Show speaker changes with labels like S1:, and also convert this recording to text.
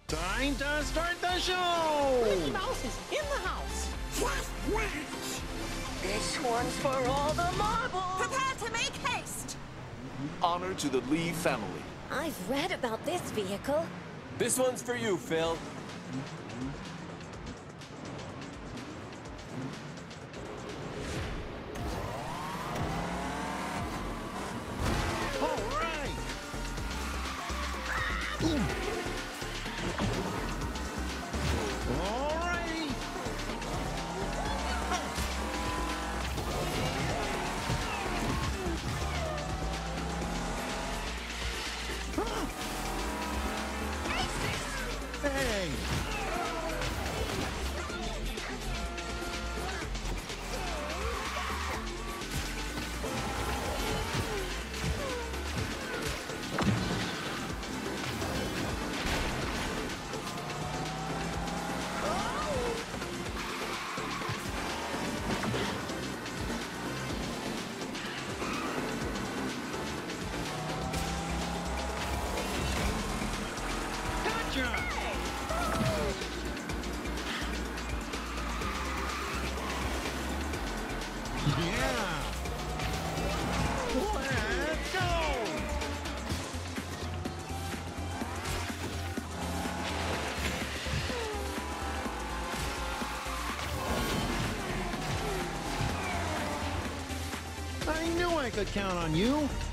S1: Time to start the show!
S2: Mickey Mouse is in the house.
S3: Just watch.
S4: This one's for all the marbles.
S3: Prepare to make haste.
S5: Honor to the Lee family.
S6: I've read about this vehicle.
S7: This one's for you, Phil.
S1: All right! All righty! Hey! Gotcha! Yeah! Let's go! I knew I could count on you.